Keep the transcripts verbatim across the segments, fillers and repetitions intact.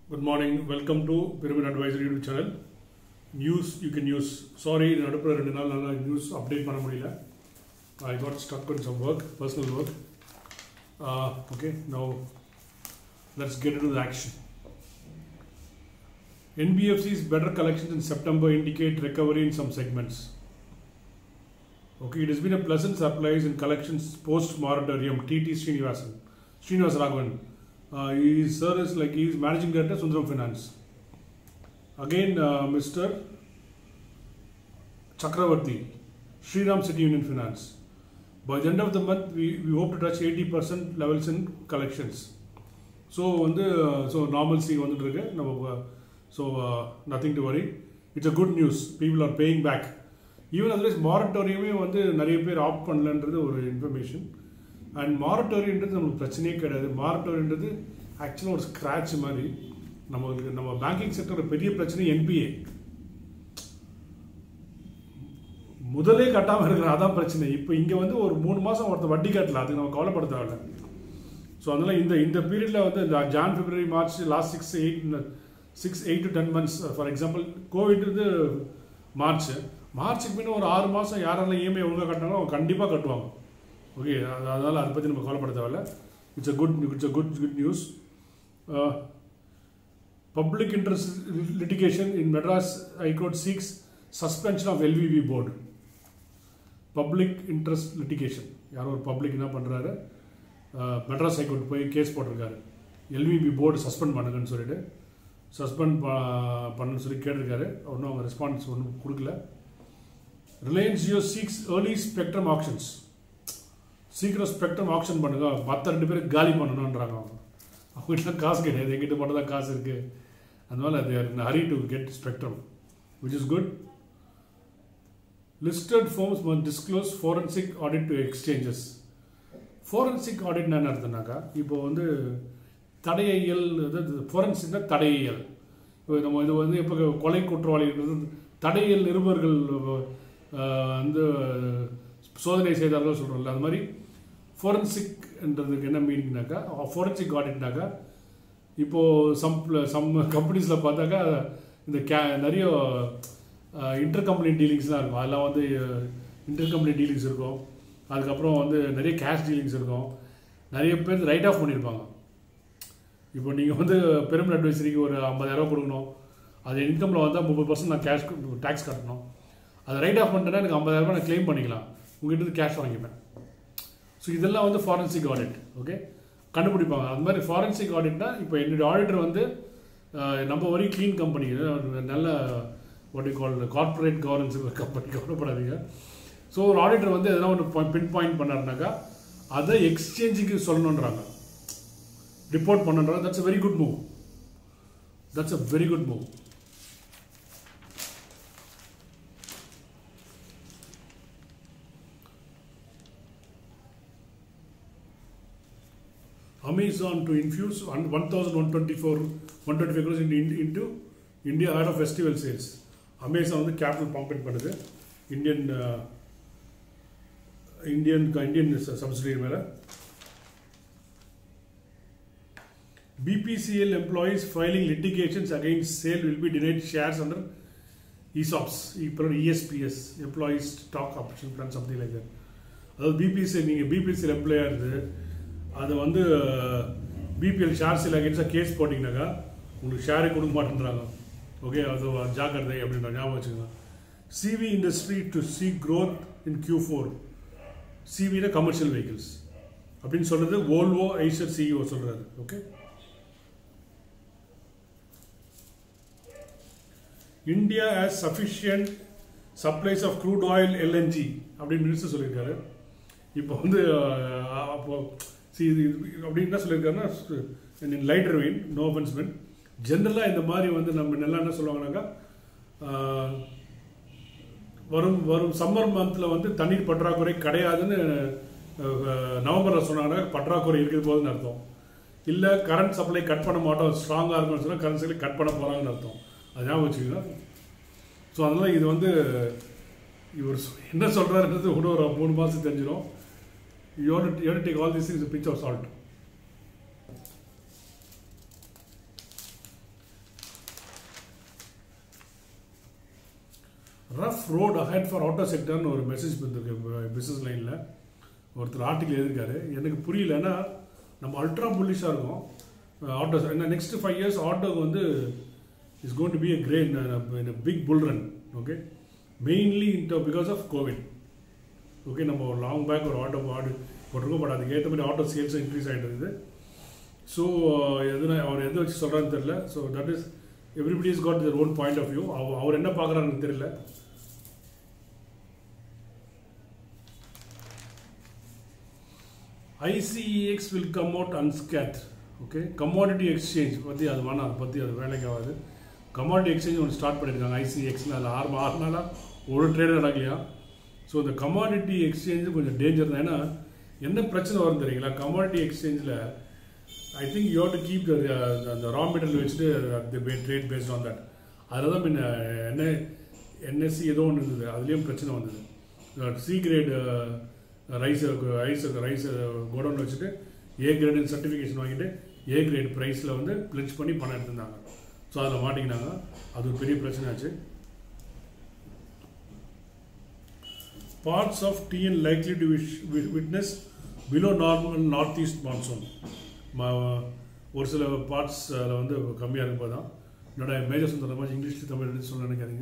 Good morning. Welcome to Pyramid Advisory YouTube channel. News you can use. Sorry, நடுப்புற ரெண்டு நாள் நல்லா news update பண்ண முடியல. I got stuck on some work, personal work. Uh, okay, now let's get into the action. N B F C's better collections in September indicate recovery in some segments. Okay, it has been a pleasant surprise in collections post-moratorium. T T Srinivasan, Srinivas Raghavan. Uh, his sir is like he is managing director Sundaram Finance. Again, uh, Mister Chakravarti, Shriram City Union Finance. By the end of the month, we, we hope to touch eighty percent levels in collections. So, on the uh, so normalcy on the so uh, nothing to worry. It's a good news. People are paying back. Even otherwise, moratorium வந்து நிறைய பேர் opt பண்ணலன்றது ஒரு information. And மாரட்டோரியன்றது நமக்கு பிரச்சனையே கிடையாது. மாரட்டோரியன்றது ஆக்சுவலாக ஒரு scratch மாதிரி. நம்மளுக்கு நம்ம பேங்கிங் செக்டர் பெரிய பிரச்சனை என்பிஏ முதலே கட்டாமல் இருக்கிற அதான் பிரச்சனை. இப்போ இங்கே வந்து ஒரு மூணு மாதம் ஒருத்தர் வட்டி கட்டல, அதுக்கு நம்ம கவலைப்பட தேவையில்ல. ஸோ அதனால் இந்த இந்த பீரியடில் வந்து இந்த Jan February March last six eight six eight to ten months for example covid வந்து மார்ச் மார்ச்சுக்கு பின்ன ஒரு ஆறு மாதம் யாரெல்லாம் இஎம்ஐ ஒழுங்காக கட்டினாங்களோ அவங்க கண்டிப்பாக கட்டுவாங்க. ஓகே, அதனால் அதை பற்றி நம்ம கவலைப்பட தேவையில்ல. It's a good it's a good good news. Public interest litigation in Madras high court seeks suspension of LVB board. Public interest litigation, யாரோ ஒரு பப்ளிக் என்ன பண்ணுறாரு, மெட்ராஸ் ஹைகோர்ட் போய் கேஸ் போட்டிருக்காரு. எல்விபி போர்டு சஸ்பெண்ட் பண்ணுங்கன்னு சொல்லிட்டு சஸ்பெண்ட் பண்ணுன்னு சொல்லி கேட்டிருக்காரு. ஒன்றும் அவங்க ரெஸ்பான்ஸ் ஒன்றும் கொடுக்கல. Reliance Jio seeks early spectrum auctions. சீக்கிரம் ஸ்பெக்ட்ரம் ஆக்ஷன் பண்ணுங்க, மற்ற ரெண்டு பேருக்கு காலி பண்ணணுன்றாங்க. அவங்க அவங்ககிட்ட காசு கிடையாது, எங்கிட்ட மட்டும் தான் காசு இருக்குது. அதனால they are in a hurry to get spectrum, which is good. Listed firms must disclose forensic audit to exchanges. Forensic audit என்ன அர்த்தம்னாக்கா, இப்போ வந்து தடையியல், ஃபோரன்சிக்னா தடையியல். இப்போ நம்ம இது வந்து இப்போ கொலை குற்றவாளிகள் தடையியல் நிருபர்கள் வந்து சோதனை செய்தார்கள் சொல்கிறோம்ல, அது மாதிரி ஃபோரன்சிக்ன்றதுக்கு என்ன மீனிங்னாக்கா, ஃபோரன்சிக் ஆடிட்னாக்கா இப்போது சம் சம் கம்பெனிஸில் பார்த்தாக்கா இந்த கே நிறைய இன்டர் கம்பெனி டீலிங்ஸ்லாம் இருக்கும். அதெல்லாம் வந்து இன்டர் கம்பெனி டீலிங்ஸ் இருக்கும். அதுக்கப்புறம் வந்து நிறைய கேஷ் டீலிங்ஸ் இருக்கும். நிறைய பேர் ரைட் ஆஃப் பண்ணியிருப்பாங்க. இப்போ நீங்கள் வந்து பெருமிட் அட்வைசரிக்கு ஒரு ஐம்பதாயிரரூவா கொடுக்கணும், அது இன்கமில் வந்தால் முப்பது பர்சன்ட் நான் கேஷ் டேக்ஸ் கட்டணும். அதை ரைட் ஆஃப் பண்ணிட்டேன்னா எனக்கு ஐம்பதாயிரரூபா நான் கிளைம் பண்ணிக்கலாம், உங்கள்கிட்ட கேஷ் வாங்கிப்பேன். ஸோ இதெல்லாம் வந்து ஃபாரன்சிக் ஆடிட். ஓகே, கண்டுபிடிப்பாங்க. அது மாதிரி ஃபாரன்சிக் ஆடிட்னா இப்போ என்னுடைய ஆடிட்டர் வந்து நம்ம வரி க்ளீன் கம்பெனி, நல்ல what you call corporate governance company, கவலைப்படாதீங்க. ஸோ ஒரு ஆடிட்டர் வந்து எதனா ஒன்று பின் பாயிண்ட் பண்ணாருனாக்கா அதை எக்ஸ்சேஞ்சுக்கு சொல்லணுன்றாங்க, ரிப்போர்ட் பண்ணுன்றாங்க. That's a very good move. That's a very good move. Amazon to infuse one thousand one hundred twenty-four one hundred twenty-five crores into, into India ahead of festival sales. Amazon வந்து capital pump பண்ணுது Indian Indian Indian subsidiary மேலே. B P C L employees filing litigations against sale will be denied shares under E S O Ps, E S P S, Employees Stock Option Plan, something like that. அதாவது B P C L, நீங்கள் B P C L எம்ப்ளாயாக இருந்து அதை வந்து BPL share sale அகேன்ஸ்டாக case போட்டிங்கனாக்கா உங்களுக்கு ஷேரே கொடுக்க மாட்டேன்றாங்க. ஓகே, அது ஜாக்கிரதை அப்படின்ற ஞாபகம் வச்சுக்கோங்க. CV industry to see growth in Q four. சிவினா கமர்ஷியல் வெஹிக்கிள்ஸ் அப்படின்னு சொல்கிறது வோல்வோ ஐஷர் சிஇஓ சொல்கிறாரு. Okay, India has sufficient supplies of crude oil LNG அப்படின்னு மினிஸ்டர் சொல்லியிருக்காரு. இப்போ வந்து அப்போ சி இது அப்படி என்ன சொல்லியிருக்காருன்னா, in lighter vein, no offence meant, ஜென்ரலாக இந்த மாதிரி வந்து நம்ம நல்லா என்ன சொல்லுவாங்கன்னாக்கா, வரும் வரும் சம்மர் மந்தில் வந்து தண்ணீர் பற்றாக்குறை கிடையாதுன்னு நவம்பரில் சொன்னாங்கன்னா பற்றாக்குறை இருக்கிறது போதுன்னு அர்த்தம். இல்லை கரண்ட் சப்ளை கட் பண்ண மாட்டோம், ஸ்ட்ராங்காக இருக்குன்னு சொன்னால் கரண்ட் சப்ளை கட் பண்ண போகிறாங்கன்னு அர்த்தம். அது ஞாபகம் வச்சுக்கோங்க. ஸோ அதனால் இது வந்து இவர் என்ன சொல்கிறாருன்றது கூட ஒரு மூணு மாதம் தெரிஞ்சிடும். You have to, you have to take all these things with a pinch of salt. Rough road ahead for auto செக்டர்னு ஒரு மெசேஜ் வந்துருக்கு பிஸ்னஸ் லைனில். ஒருத்தர் ஆர்டிக்கல் எழுதியிருக்காரு. எனக்கு புரியல. ஏன்னா நம்ம அல்ட்ரா புல்லிஷாக இருக்கும் ஆட்டோ. ஏன்னா நெக்ஸ்ட் ஃபைவ் இயர்ஸ் ஆட்டோக்கு வந்து is going to be a great in a big bull run. Okay, mainly into because of covid. Okay, நம்ம ஒரு லாங் பேக் ஒரு ஆட்டோ ஆடு போட்டிருக்கோம். பட் அதுக்கு ஏற்ற மாதிரி ஆட்டோ சேல்ஸும் இன்க்ரீஸ் ஆகிட்டு இருக்குது. ஸோ எதுனா அவர் எதை வச்சு சொல்கிறான்னு தெரியல. So that is everybody is got their own point of view. அவர் என்ன பார்க்குறாருன்னு தெரியல. I C E X will come out unscathed. Okay, commodity exchange பற்றி அது வேணாம், அதை பற்றி அது வேலைக்கு ஆகாது. கமாடிட்டி எக்ஸ்சேஞ்ச் ஒன்று ஸ்டார்ட் பண்ணியிருக்காங்க I C E Xல. அது ஆறு ஆறு நாளாக ஒரு ட்ரேட் நடக்கலையா. ஸோ இந்த கமாடிட்டி எக்ஸ்சேஞ்சு கொஞ்சம் டேஞ்சர் தான். ஏன்னா என்ன பிரச்சனை வரும் தெரியுங்களா, கமாடிட்டி எக்ஸ்சேஞ்சில் I think you have to keep அந்த ரா மெட்டீரியல் வச்சுட்டு ட்ரேட் பேஸ்ட் ஆன் தட். அதில் தான் பின்ன என்ன என்எஸ்சி ஏதோ ஒன்று இருந்தது, அதுலேயும் பிரச்சனை வந்தது. C grade rice rice rice godown வச்சுட்டு ஏ கிரேடு சர்டிஃபிகேஷன் வாங்கிட்டு ஏ கிரேட் ப்ரைஸில் வந்து பிளெச் பண்ணி பணம் எடுத்திருந்தாங்க. ஸோ அதில் மாட்டிக்கினாங்க. அது ஒரு பெரிய பிரச்சனை ஆச்சு. Parts of T N likely to witness below normal northeast monsoon. ஒரு சில பார்ட்ஸ் அதில் வந்து கம்மியாக இருக்கும் தான். என்னோட மேஜர் சொல்கிற மாதிரி இங்கிலீஷ் தமிழ் எடுத்து சொல்ல நினைக்காதீங்க.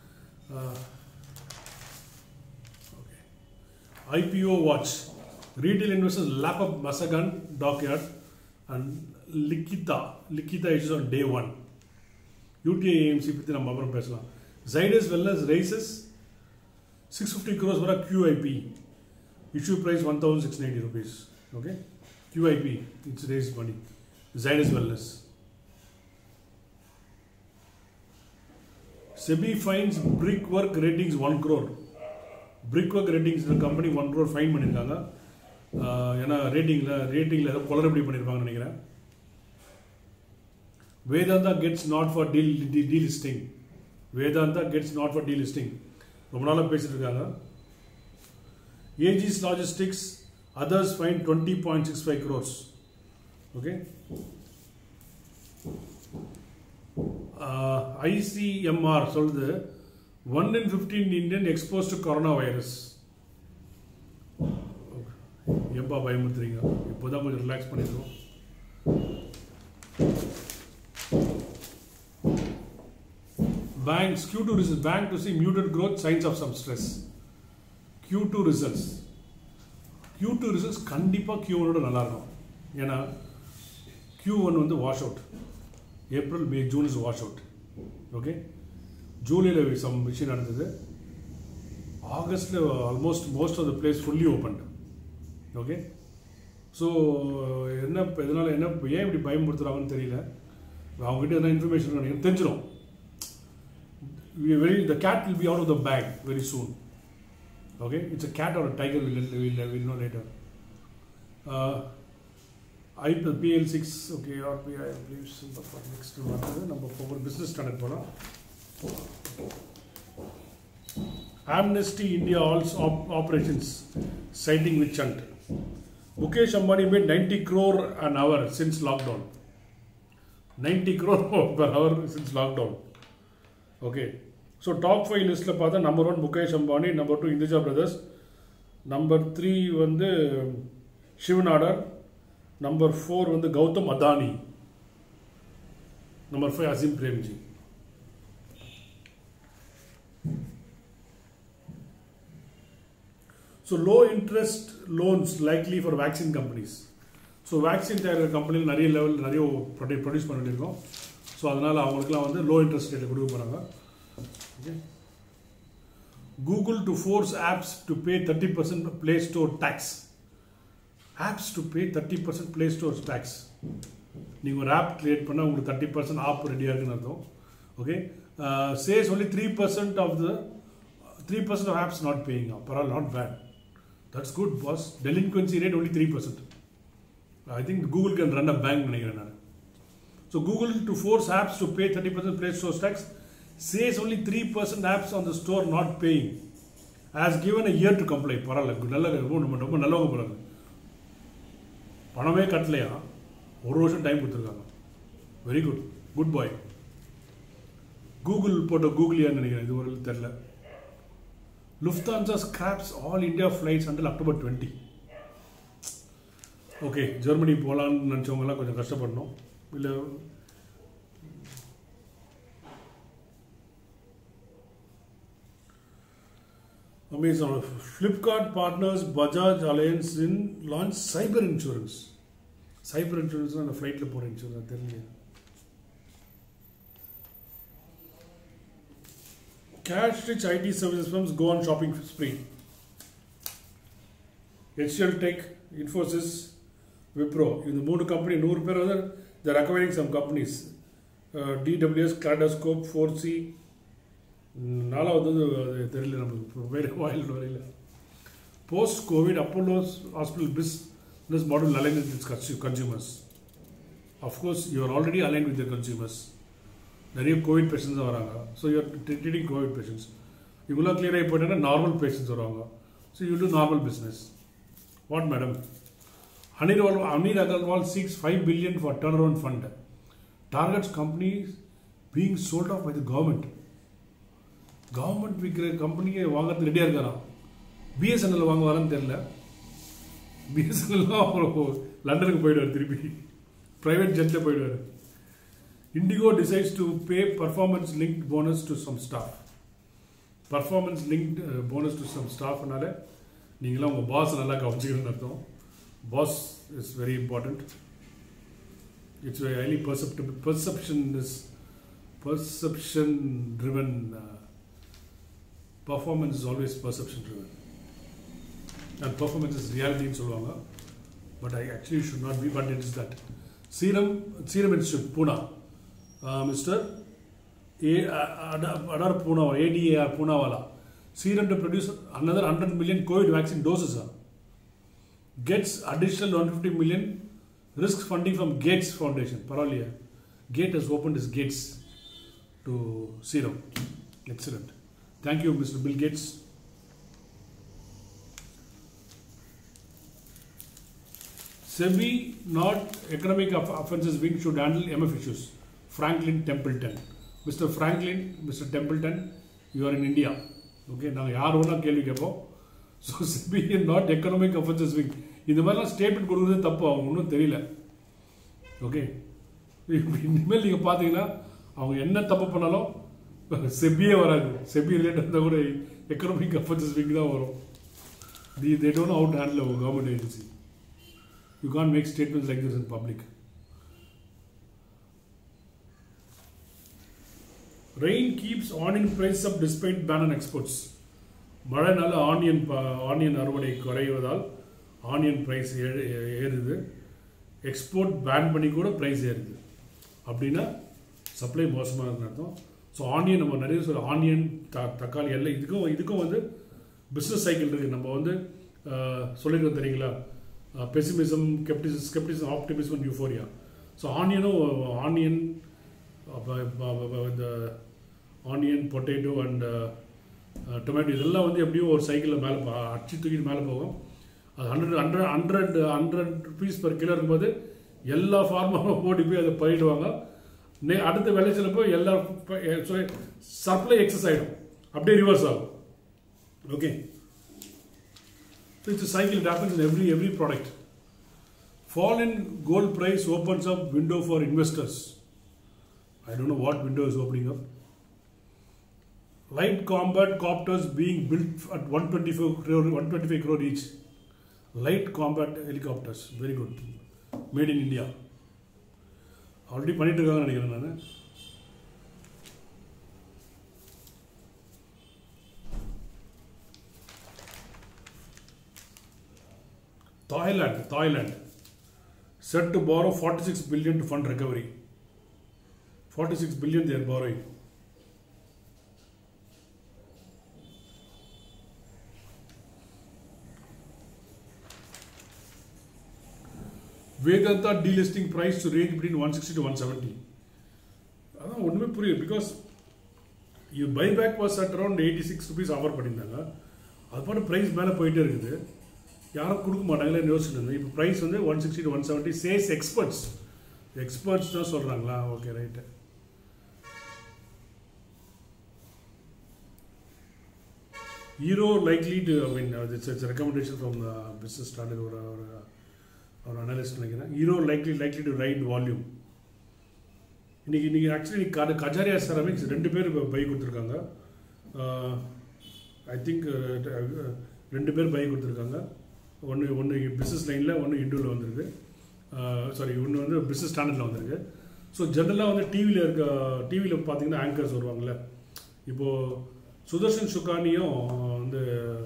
Okay, I P O watch. Retail investors lap up Masagan Dockyard and Likita. Likita is on day one. U T I A M C பற்றி நம்ம அப்புறம் பேசலாம். Zydus Wellness raises six hundred fifty crores for a Q I P. Issue price one thousand six hundred ninety rupees. Okay, Q I P, it's raised money. Zydus Wellness. SEBI fines Brickwork Ratings one crore. Brickwork Ratings the company one crore fine பண்ணிருக்காங்க. ஏன்னா ரேட்டிங்கில் ரேட்டிங்கில் ஏதோ குளறுபடி பண்ணியிருப்பாங்கன்னு நினைக்கிறேன். Vedanta gets not for deal delisting. Vedanta gets not for delisting. ரொம்ப நாளாக பேசிட்டு இருக்காங்க. Aegis Logistics others find twenty point six five crores. Okay. Uh, I C M R சொல்லுது one in fifteen Indian exposed to coronavirus. எப்பா பயமுறுத்துறீங்க, இப்போதான் கொஞ்சம் relax பண்ணிடுவோம். Banks Q two results. Bank to see muted growth, signs of some stress. Q two results. Q two results கண்டிப்பாக Q one ஓட நல்லா இருக்கும். ஏன்னா Q one வந்து wash out. April May June is wash out. Okay, ஜூலையில் some விஷயம் நடந்தது. ஆகஸ்டில் almost most of the places fully opened. Okay, so என்ன இதனால் என்ன ஏன் இப்படி பயன்படுத்துகிறாங்கன்னு தெரியல. அவங்ககிட்ட எதனா இன்ஃபர்மேஷன் நினைக்கிறேன் தெரிஞ்சிடும். Very, the cat will be out of the bag very soon. Okay, it's a cat or a tiger, we'll, we'll, we'll know later. Uh, I P L six, okay, R B I, I believe, for next one, number four, business standard pola. Amnesty India also op operations, citing with Chant. Mukesh Ambani made ninety crore an hour since lockdown. ninety crore per hour since lockdown. Okay, so top five list la paatha number one Mukesh Ambani, number two Hinduja Brothers, number three வந்து Shivanadar, number four வந்து Gautam Adani, number five Azim Premji. So low interest loans likely for vaccine companies. So vaccine தயாரிக்கிற கம்பெனியில் நிறைய level நிறைய produce பண்ணிட்டு இருக்கோம். So அதனால் அவங்களுக்குலாம் வந்து லோ இன்ட்ரெஸ்ட் ரேட்டில் கொடுக்க போகிறாங்க. Okay, Google to force apps to pay thirty percent play store tax. Apps to pay thirty percent play store tax. நீங்கள் ஒரு ஆப் கிரியேட் பண்ணால் உங்களுக்கு தேர்ட்டி பர்சன்ட் ஆப் ரெடியாக இருக்குன்னு அர்த்தம். Okay, says only three percent of the three percent of apps not paying. பரவாயில்ல, not bad, that's good boss. Delinquency rate only three percent. I think Google can run a bank நினைக்கிறேன் நான். So Google to force apps to pay thirty percent Play Store tax, says only three percent apps on the store not paying. Has given a year to comply. Paralla, நல்ல ரொம்ப நல்லவங்க போறாங்க. பணமே கட்டலையா, ஒரு வருஷம் time கொடுத்துருக்காங்க. Very good, good boy. Google போட்ட கூகுளியான்னு நினைக்கிறேன், இது ஒரு தெரியல. Lufthansa scraps all India flights until October twentieth. Okay, Germany போலான்னு நினைச்சவங்கலாம் கொஞ்சம் கஷ்டப்படணும். இல்ல Amazon, Flipkart partners Bajaj Alliance in launch cyber insurance. Cyber insurance on a flight la pora insurance theriyala. Cash rich I T services firms go on shopping spree. H C L Tech, Infosys, Wipro. In the mood company, no repair, they're acquiring some companies. Uh, D W S, Kaleidoscope, four C. நாலா வந்து தெரியல நமக்கு வேறு வாயில் வரையில். Post COVID, Apollo's hospital business model aligned with its consumers. Of course, you are already aligned with the consumers. நிறைய covid patients வராங்க. So you're treating covid patients. இவங்களாம் கிளியர் ஆகி போயிட்டா நார்மல் பேஷண்ட்ஸ் வருவாங்க. So you do normal business. What madam? Anir Anir Agarwal seeks five billion for turnaround fund. Targets companies being sold off by the government. Government விற்கிற கம்பெனியை வாங்கிறது ரெடியாக இருக்காராம். BSNL வாங்க வரான்னு தெரியல. பிஎஸ்என்எல்லாம் லண்டனுக்கு போயிடுவார், திருப்பி ப்ரைவேட் ஜெட்டில் போயிடுவார். Indigo decides to pay performance linked bonus to some staff. Performance linked uh, bonus to some staff னால நீங்களா உங்க பாஸ் நல்லா கவனிச்சுக்கணும்னு அர்த்தம். Boss is very important. It's very highly perceptible. Perception is perception driven. Uh, performance is always perception driven. And performance is reality in சொல்லுவாங்க. But I actually should not be, but it is that. Serum, Serum Institute, Pune. Uh, Mister A. Adar Pune, A D A R Punawala. Serum to produce another one hundred million COVID vaccine doses. Uh. Gets additional one hundred fifty million risk funding from Gates Foundation. Paralia. Gate has opened his gates to Serum. Excellent. Thank you, Mister Bill Gates. SEBI, not economic offences wing, should handle M F issues. Franklin Templeton. Mister Franklin, Mister Templeton, you are in India. Okay, now yaar ona kelvi keppo. So SEBI not economic offences wing. இந்த மாதிரிலாம் statement கொடுக்குறது தப்பு, அவங்க ஒன்றும் தெரியல. Okay, இனிமேல் நீங்கள் பார்த்தீங்கன்னா அவங்க என்ன தப்பு பண்ணாலும் செபியே வராது. செபி ரிலேட்டட் இருந்தால் கூட எக்கனாமிக் அஃபென்சஸ் விங் தான் வரும். The they don't know how to handle our government agency. You can't make statements like this in public. Rain keeps onion price up despite ban on exports. மழைனால onion onion அறுவடை குறைவதால் onion price ஏறுது. Export ban பண்ணி கூட price ஏறுது. அப்படின்னா supply மோசமாக இருக்குன்னு அர்த்தம். ஸோ ஆனியன் நம்ம நிறைய சொல்ல ஆனியன் த தக்காளி எல்லாம் இதுக்கும் இதுக்கும் வந்து பிஸ்னஸ் சைக்கிள் இருக்குது. நம்ம வந்து சொல்லியிருக்கோம் தெரியுங்களா, pessimism, scepticism, scepticism, optimism, euphoria. So ஆனியனும் ஆனியன் இந்த ஆனியன், பொட்டேட்டோ அண்ட் டொமேட்டோ இதெல்லாம் வந்து எப்படியும் ஒரு சைக்கிளில் மேலே அடிச்சு தூக்கிட்டு மேலே போகும். அது hundred hundred hundred hundred rupees per kilo இருக்கும்போது எல்லா ஃபார்மரும் ஓடி போய் அதை பயிடுவாங்க. நே அடுத்த விளைச்சலப்போ எல்லா சப்ளை எக்ஸஸ் ஆகிடும், அப்படியே ரிவர்ஸ் ஆகும். Okay, it's cycle, it happens in every every product. Fall in gold price opens up window for investors. I don't know what window is opening up. Light combat copters being built at one twenty-five crore, one twenty-five crore each. Light combat helicopters, very good, made in India. Already பண்ணிட்டு இருக்காங்க நினைக்கிறேன் நான். Thailand, Thailand set to borrow forty-six billion to fund recovery. forty-six billion they are borrowing. Vedanta delisting price to range between one sixty to one seventy. அதான் ஒன்றுமே புரியுது. Because you buyback was at around eighty six rupees offer பண்ணியிருந்தாங்க. அது பாட்டு price மேலே போயிட்டே இருக்குது, யாரும் கொடுக்க மாட்டாங்களேன்னு யோசிச்சுட்டு இருந்தேன். இப்போ ப்ரைஸ் வந்து one sixty to one seventy says experts experts தான் சொல்கிறாங்களா? Okay, right. Hero likely to, I mean, uh, it's, it's a recommendation from the business standard or or, or analyst நினைக்கிறேன். Hero likely likely to ride volume. இன்னைக்கு இன்னைக்கு actually Kajaria ceramics ரெண்டு பேர் by கொடுத்துருக்காங்க. I think ரெண்டு பேர் by கொடுத்துருக்காங்க. ஒன்று ஒன்று பிஸ்னஸ் லைனில் ஒன்று இண்டூவில் வந்திருக்கு. சாரி ஒன்று வந்து பிஸ்னஸ் ஸ்டாண்டர்டில் வந்திருக்கு. ஸோ ஜென்ரலாக வந்து டிவியில் இருக்க டிவியில் பார்த்தீங்கன்னா ஆங்கர்ஸ் வருவாங்கள்ல. இப்போது சுதர்ஷன் சுகானியும் வந்து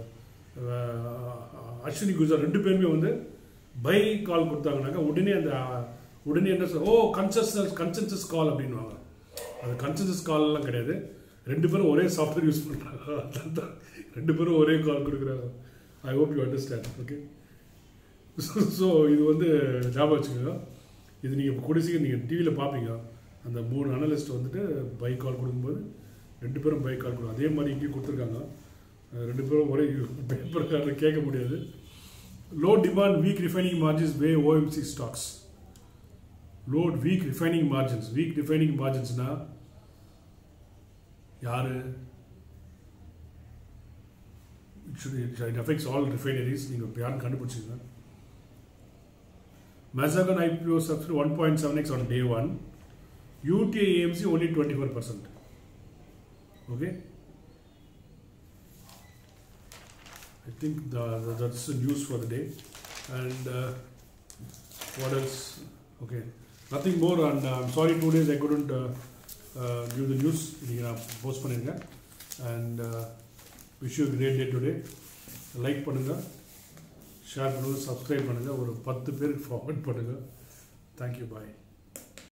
அஸ்வினி குஜார் ரெண்டு பேருமே வந்து பை கால் கொடுத்தாங்கனாக்கா உடனே அந்த உடனே என்ன sir O consensus consensus call அப்படின்வாங்க. அது கன்சென்சஸ் கால்லாம் கிடையாது. ரெண்டு பேரும் ஒரே சாஃப்ட்வேர் யூஸ் பண்ணுறாங்க. ரெண்டு பேரும் ஒரே கால் கொடுக்குறாங்க. I hope you understand. Okay. So இது வந்து ஞாபகம் வச்சுக்கோங்க. இது நீங்கள் இப்போ குடிசிக்க நீங்கள் டிவியில் பார்ப்பீங்க. அந்த மூணு அனலிஸ்ட் வந்துட்டு பை கால் கொடுக்கும்போது ரெண்டு பேரும் பை கால் கொடுக்கும். அதே மாதிரி இங்கேயும் கொடுத்துருக்காங்க. ரெண்டு பேரும் ஒரே பேப்பர் கார்டில் கேட்க முடியாது. Low demand weak refining margins weigh OMC stocks. Low weak refining margins weak refining மார்ஜின்ஸ்னா யாரு? It affects all refineries. நீங்கள் இப்போ யாரும் கண்டுபிடிச்சிங்க. Mazagon I P O subsidy one point seven x on day one. U T I A M C only twenty-four percent. Okay. I think the, the, that's the news for the day. And uh, what else? Okay. Nothing more. And uh, I'm sorry, two days I couldn't uh, uh, give the news. Post pannunga. And uh, wish you a great day today. Like pannunga. Share பண்ணுங்கள், subscribe பண்ணுங்கள், ஒரு பத்து பேருக்கு forward பண்ணுங்கள். Thank you, பாய்.